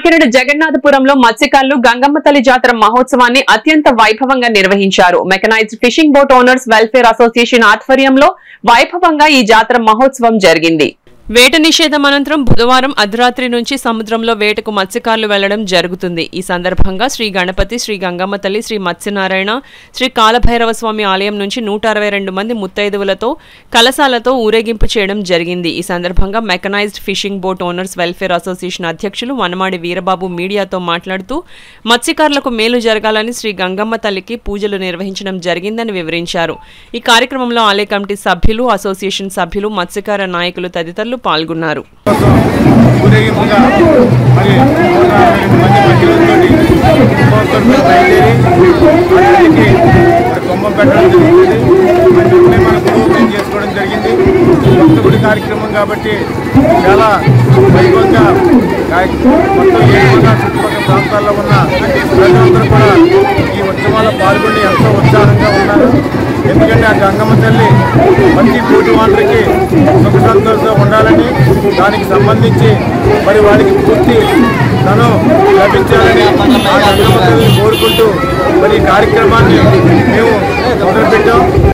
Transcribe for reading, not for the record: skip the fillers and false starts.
కాకినాడ జగన్నాథపురంలో మత్స్యకారులు గంగమ్మ తల్లి జాతర మహోత్సవాన్ని అత్యంత వైభవంగా నిర్వహించారు. Mechanized fishing boat owners welfare association ఆధ్వర్యంలో వైభవంగా ఈ జాతర మహోత్సవం జరిగింది. వేట నిషేధం అనంతరం బుధవారం అర్ధరాత్రి నుంచి సముద్రంలో వేటకు మత్స్యకారులు వెళ్లడం జరుగుతుంది. ఈ సందర్భంగా శ్రీ గణపతి, శ్రీ గంగమ్మ తల్లి, శ్రీ మత్స్యనారాయణ, శ్రీ కాలభైరవ స్వామి ఆలయం నుంచి 162 మంది ముత్తైదువులతో కలశాలతో ఊరేగింపు చేయడం జరిగింది. ఈ సందర్భంగా mechanized fishing boat owners welfare association అధ్యక్షులు వనమాడి వీరబాబు మీడియాతో మాట్లాడుతూ మత్స్యకారులకు మేలు జరగాలని శ్రీ గంగమ్మ తల్లికి పూజలు నిర్వహించడం జరిగిందని వివరించారు. ఈ కార్యక్రమంలో ఆలయ కమిటీ సభ్యులు, అసోసియేషన్ సభ్యులు, మత్స్యకార నాయకులు తదితరులు పాల్గొన్నారు. కార్యక్రమం కాబట్టి చాలా వైభవంగా మొత్తం చుట్టుపక్కల ప్రాంతాల్లో ఉన్న ప్రజలందరూ కూడా ఈ ఉత్సవాల్లో పాల్గొని ఎంతో ఉత్సాహంగా ఉన్నారు. ఎందుకంటే ఆ గంగమ్మ తల్లి ప్రతి పూటి వారికి సుఖ సంతోషంతో ఉండాలని, దానికి సంబంధించి మరి వారికి పూర్తి ధనం లభించాలని ఆ గంగమ్మ తల్లిని కోరుకుంటూ మరి ఈ కార్యక్రమాన్ని మేము మొదలుపెట్టాం.